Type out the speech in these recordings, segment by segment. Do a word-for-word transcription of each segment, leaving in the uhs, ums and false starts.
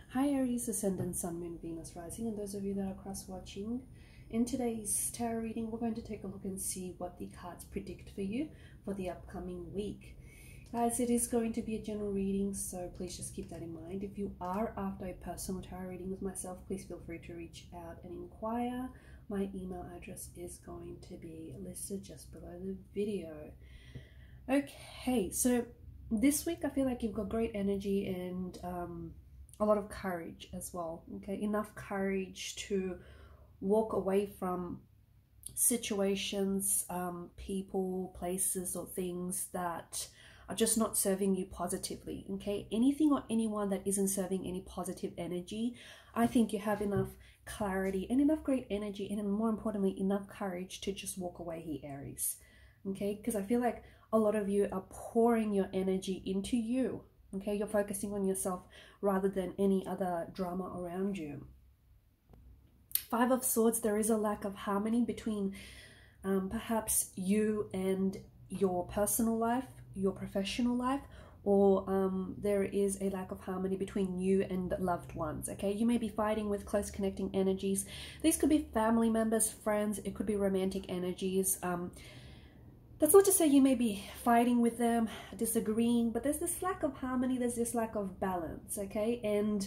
Hi Aries, Ascendant, Sun, Moon, Venus, Rising, and those of you that are cross-watching. In today's tarot reading, we're going to take a look and see what the cards predict for you for the upcoming week. Guys, it is going to be a general reading, so please just keep that in mind. If you are after a personal tarot reading with myself, please feel free to reach out and inquire. My email address is going to be listed just below the video. Okay, so this week I feel like you've got great energy and um, a lot of courage as well. Okay, enough courage to walk away from situations, um, people, places, or things that are just not serving you positively. Okay, anything or anyone that isn't serving any positive energy, I think you have enough clarity and enough great energy, and more importantly, enough courage to just walk away here, Aries. Okay, because I feel like a lot of you are pouring your energy into you. Okay, you're focusing on yourself rather than any other drama around you. Five of Swords, there is a lack of harmony between um, perhaps you and your personal life, your professional life, or um, there is a lack of harmony between you and loved ones. Okay, you may be fighting with close connecting energies. These could be family members, friends, it could be romantic energies. Um, That's not to say you may be fighting with them, disagreeing, but there's this lack of harmony, there's this lack of balance, okay? And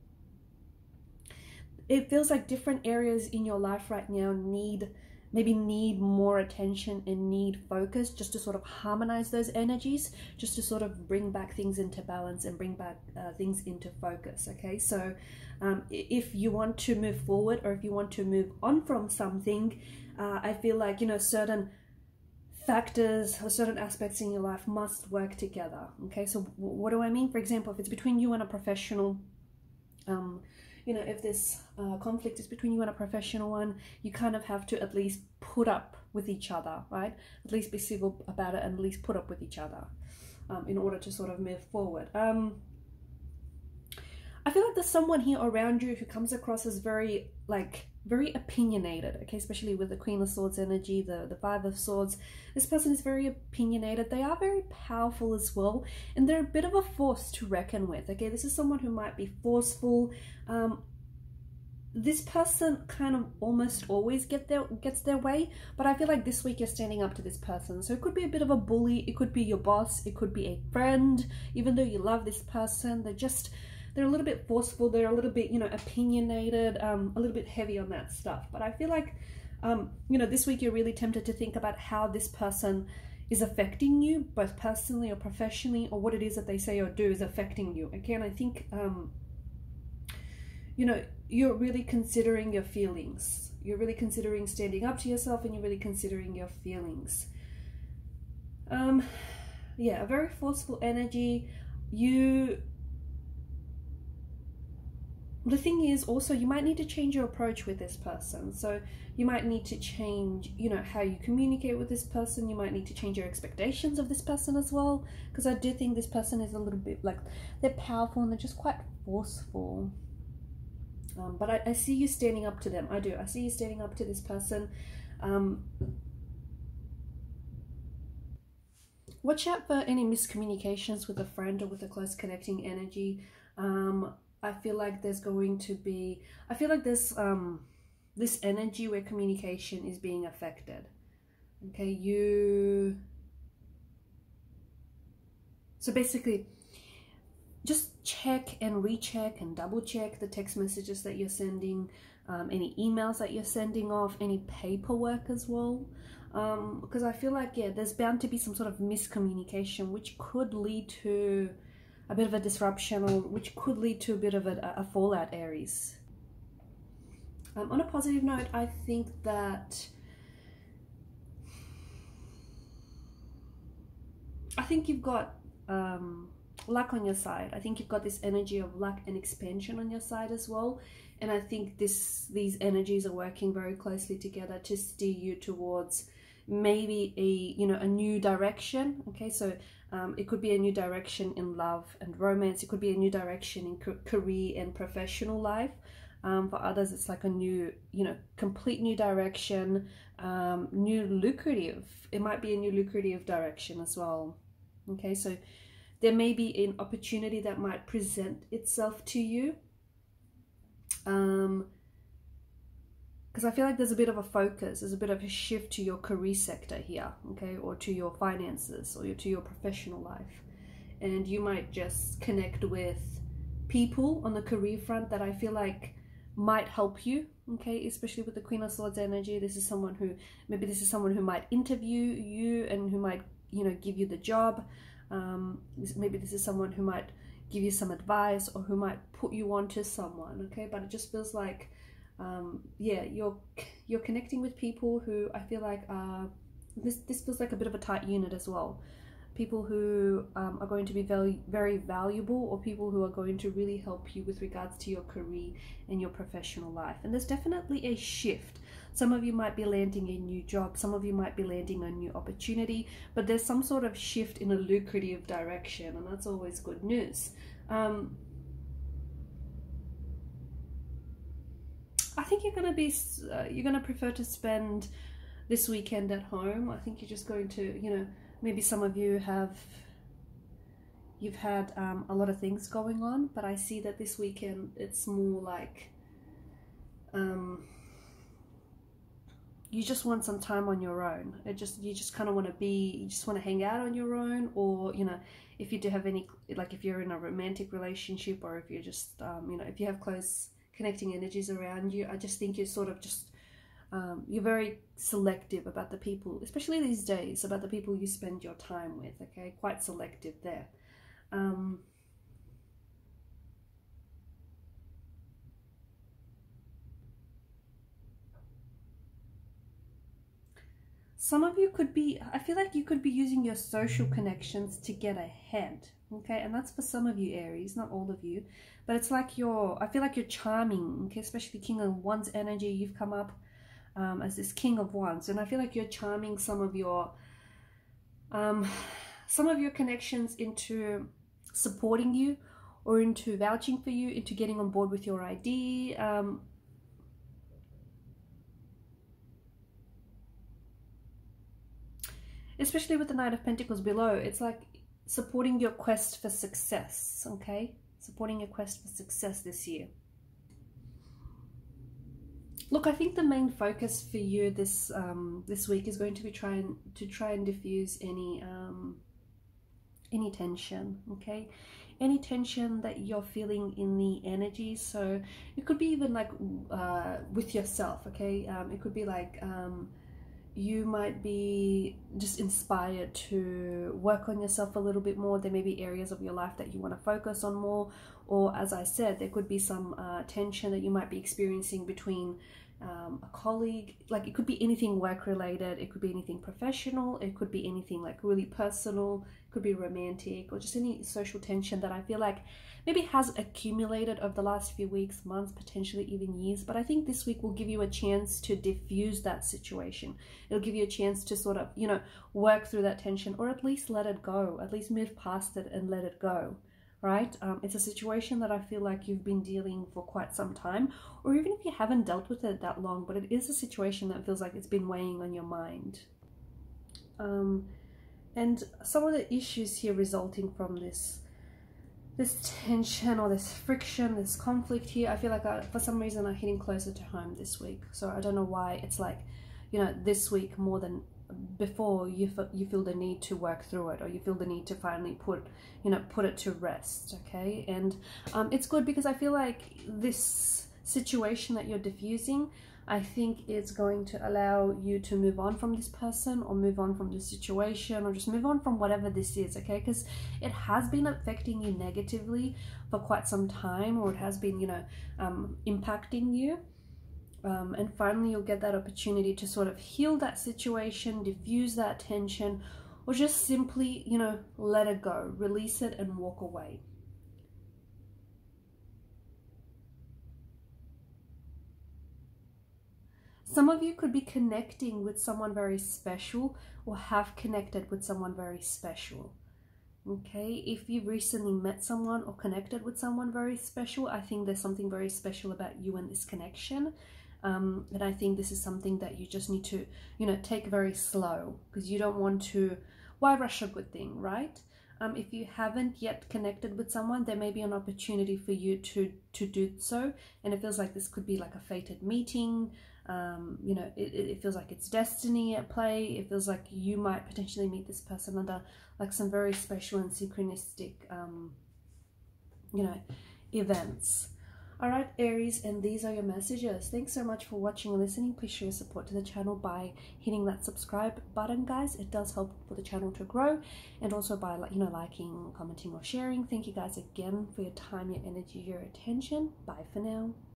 it feels like different areas in your life right now need, maybe need more attention and need focus just to sort of harmonize those energies, just to sort of bring back things into balance and bring back uh, things into focus, okay? So um, if you want to move forward, or if you want to move on from something, uh, I feel like, you know, certain factors or certain aspects in your life must work together. Okay, so what do I mean? For example, if it's between you and a professional, um, you know, if this uh, conflict is between you and a professional one, you kind of have to at least put up with each other, right? At least be civil about it and at least put up with each other um, in order to sort of move forward. Um, I feel like there's someone here around you who comes across as very, like, very opinionated, okay, especially with the Queen of Swords energy, the, the Five of Swords. This person is very opinionated. They are very powerful as well, and they're a bit of a force to reckon with, okay? This is someone who might be forceful. Um, this person kind of almost always get their, gets their way, but I feel like this week you're standing up to this person. So it could be a bit of a bully, it could be your boss, it could be a friend. Even though you love this person, they're just... they're a little bit forceful, they're a little bit, you know, opinionated, um, a little bit heavy on that stuff. But I feel like, um, you know, this week you're really tempted to think about how this person is affecting you, both personally or professionally, or what it is that they say or do is affecting you. Okay, and I think, um, you know, you're really considering your feelings. You're really considering standing up to yourself, and you're really considering your feelings. Um, yeah, a very forceful energy. You... The thing is also, you might need to change your approach with this person. So you might need to change, you know, how you communicate with this person. You might need to change your expectations of this person as well. Because I do think this person is a little bit like, they're powerful and they're just quite forceful. Um, but I, I see you standing up to them. I do. I see you standing up to this person. Um, watch out for any miscommunications with a friend or with a close connecting energy. Um, I feel like there's going to be, I feel like there's um, this energy where communication is being affected. Okay, you, so basically, just check and recheck and double check the text messages that you're sending, um, any emails that you're sending off, any paperwork as well. Um, because I feel like, yeah, there's bound to be some sort of miscommunication, which could lead to a bit of a disruption, or which could lead to a bit of a, a fallout, Aries. Um, on a positive note, I think that I think you've got um, luck on your side. I think you've got this energy of luck and expansion on your side as well. And I think this these energies are working very closely together to steer you towards maybe a, you know, a new direction. Okay, so um, it could be a new direction in love and romance. It could be a new direction in career and professional life. Um, for others, it's like a new, you know, complete new direction, um, new lucrative. It might be a new lucrative direction as well. Okay, so there may be an opportunity that might present itself to you. Um, because I feel like there's a bit of a focus, there's a bit of a shift to your career sector here, okay, or to your finances, or to your professional life. And you might just connect with people on the career front that I feel like might help you, okay, especially with the Queen of Swords energy. This is someone who, maybe this is someone who might interview you and who might, you know, give you the job. Um, maybe this is someone who might give you some advice, or who might put you on to someone, okay, but it just feels like, um, yeah, you're you're connecting with people who I feel like are, this, this feels like a bit of a tight unit as well. People who um, are going to be very, very valuable, or people who are going to really help you with regards to your career and your professional life. And there's definitely a shift. Some of you might be landing a new job, some of you might be landing a new opportunity, but there's some sort of shift in a lucrative direction, and that's always good news. Um, I think you're going to be, uh, you're going to prefer to spend this weekend at home. I think you're just going to, you know, maybe some of you have, you've had um, a lot of things going on, but I see that this weekend it's more like, um, you just want some time on your own. It just, you just kind of want to be, you just want to hang out on your own, or, you know, if you do have any, like if you're in a romantic relationship, or if you're just, um, you know, if you have close connecting energies around you, I just think you're sort of just, um, you're very selective about the people, especially these days, about the people you spend your time with, okay? Quite selective there. Um, some of you could be, I feel like you could be using your social connections to get ahead, okay? And that's for some of you, Aries, not all of you, but it's like you're, I feel like you're charming, okay? Especially King of Wands energy, you've come up um, as this King of Wands, and I feel like you're charming some of your, um, some of your connections into supporting you, or into vouching for you, into getting on board with your idea. Um, especially with the Knight of Pentacles below, it's like supporting your quest for success, okay? Supporting your quest for success this year. Look, I think the main focus for you this um, this week is going to be trying to try and diffuse any um, any tension, okay? Any tension that you're feeling in the energy. So it could be even like uh, with yourself, okay? Um, it could be like um, you might be just inspired to work on yourself a little bit more. There may be areas of your life that you want to focus on more, or as I said, there could be some uh, tension that you might be experiencing between um, a colleague. Like it could be anything work related, it could be anything professional, it could be anything like really personal, it could be romantic, or just any social tension that I feel like maybe has accumulated over the last few weeks, months, potentially even years. But I think this week will give you a chance to diffuse that situation. It'll give you a chance to sort of, you know, work through that tension, or at least let it go, at least move past it and let it go, right? Um, it's a situation that I feel like you've been dealing for quite some time, or even if you haven't dealt with it that long, but it is a situation that feels like it's been weighing on your mind. Um, and some of the issues here resulting from this this tension or this friction, this conflict here, I feel like I, for some reason are hitting closer to home this week. So I don't know why it's like, you know, this week more than before, you feel, you feel the need to work through it, or you feel the need to finally put, you know, put it to rest, okay? And um, it's good because I feel like this situation that you're diffusing, I think it's going to allow you to move on from this person, or move on from this situation, or just move on from whatever this is, okay? Because it has been affecting you negatively for quite some time, or it has been, you know, um, impacting you. Um, and finally, you'll get that opportunity to sort of heal that situation, diffuse that tension, or just simply, you know, let it go, release it and walk away. Some of you could be connecting with someone very special, or have connected with someone very special. Okay, if you've recently met someone or connected with someone very special, I think there's something very special about you and this connection. Um, and I think this is something that you just need to, you know, take very slow, because you don't want to, why rush a good thing, right? Um, if you haven't yet connected with someone, there may be an opportunity for you to to do so, and it feels like this could be like a fated meeting. Um, you know, it, it feels like it's destiny at play. It feels like you might potentially meet this person under like some very special and synchronistic, um, you know, events. All right, Aries, and these are your messages. Thanks so much for watching and listening. Please show your support to the channel by hitting that subscribe button, guys. It does help for the channel to grow, and also by, you know, liking, commenting, or sharing. Thank you guys again for your time, your energy, your attention. Bye for now.